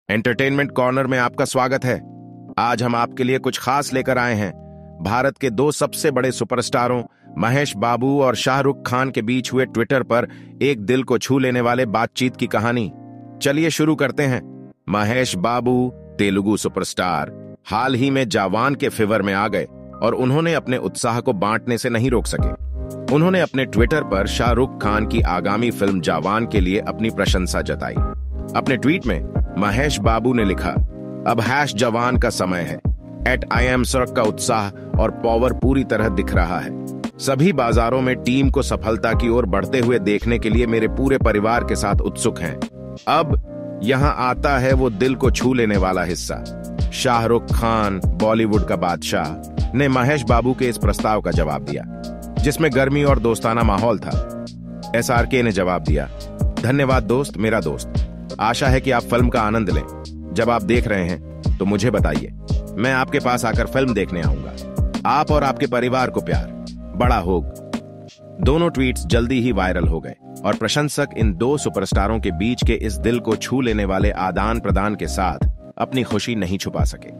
Entertainment corner में आपका स्वागत है। आज हम आपके लिए कुछ खास लेकर आए हैं। भारत के दो सबसे बड़े सुपरस्टारों महेश बाबू और शाहरुख खान के बीच हुए ट्विटर पर एक दिल को छू लेने वाले बातचीत की कहानी। चलिए शुरू करते हैं। महेश बाबू तेलुगु सुपरस्टार हाल ही में जवान के फेवर में आ गए और उन्होंने अपने उत्साह को बांटने से नहीं रोक सके। उन्होंने अपने ट्विटर पर शाहरुख खान की आगामी फिल्म जवान के लिए अपनी प्रशंसा जताई। अपने ट्वीट में महेश बाबू ने लिखा, अब #जवान का समय है। @IAMSir का उत्साह और पावर पूरी तरह दिख रहा है। सभी बाजारों में टीम को सफलता की ओर बढ़ते हुए देखने के लिए मेरे पूरे परिवार के साथ उत्सुक हैं। अब यहाँ आता है वो दिल को छू लेने वाला हिस्सा। शाहरुख खान बॉलीवुड का बादशाह ने महेश बाबू के इस प्रस्ताव का जवाब दिया, जिसमें गर्मी और दोस्ताना माहौल था। SRK ने जवाब दिया, धन्यवाद दोस्त, मेरा दोस्त। आशा है कि आप फिल्म का आनंद लें। जब आप देख रहे हैं तो मुझे बताइए, मैं आपके पास आकर फिल्म देखने आऊंगा। आप और आपके परिवार को प्यार, बड़ा होग। दोनों ट्वीट्स जल्दी ही वायरल हो गए और प्रशंसक इन दो सुपरस्टारों के बीच के इस दिल को छू लेने वाले आदान प्रदान के साथ अपनी खुशी नहीं छुपा सके।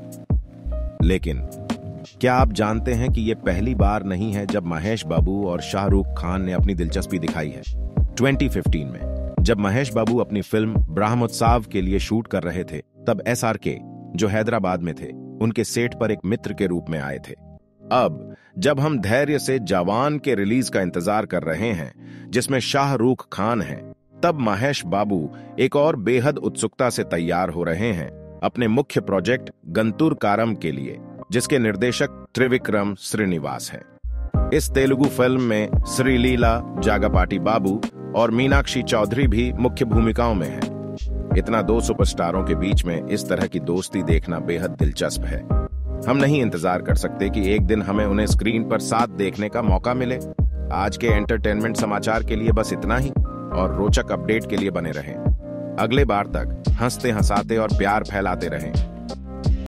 लेकिन क्या आप जानते हैं कि यह पहली बार नहीं है जब महेश बाबू और शाहरुख खान ने अपनी दिलचस्पी दिखाई है। 2015 में जब महेश बाबू अपनी फिल्म ब्रह्मोत्सव के लिए शूट कर रहे थे, तब SRK, जो हैदराबाद में थे, उनके सेट पर एक मित्र के रूप में आए थे। अब जब हम धैर्य से जवान के रिलीज का इंतजार कर रहे हैं, जिसमें शाहरुख खान है, तब महेश बाबू एक और बेहद उत्सुकता से तैयार हो रहे हैं अपने मुख्य प्रोजेक्ट गंतूर कारम के लिए, जिसके निर्देशक त्रिविक्रम श्रीनिवास हैं। इस तेलुगु फिल्म में श्रीलीला जागपाटी बाबू और मीनाक्षी चौधरी भी मुख्य भूमिकाओं में हैं। इतना दो सुपरस्टारों के बीच में इस तरह की दोस्ती देखना बेहद दिलचस्प है। हम नहीं इंतजार कर सकते कि एक दिन हमें उन्हें स्क्रीन पर साथ देखने का मौका मिले। आज के एंटरटेनमेंट समाचार के लिए बस इतना ही, और रोचक अपडेट के लिए बने रहें। अगले बार तक हंसते हंसाते और प्यार फैलाते रहें।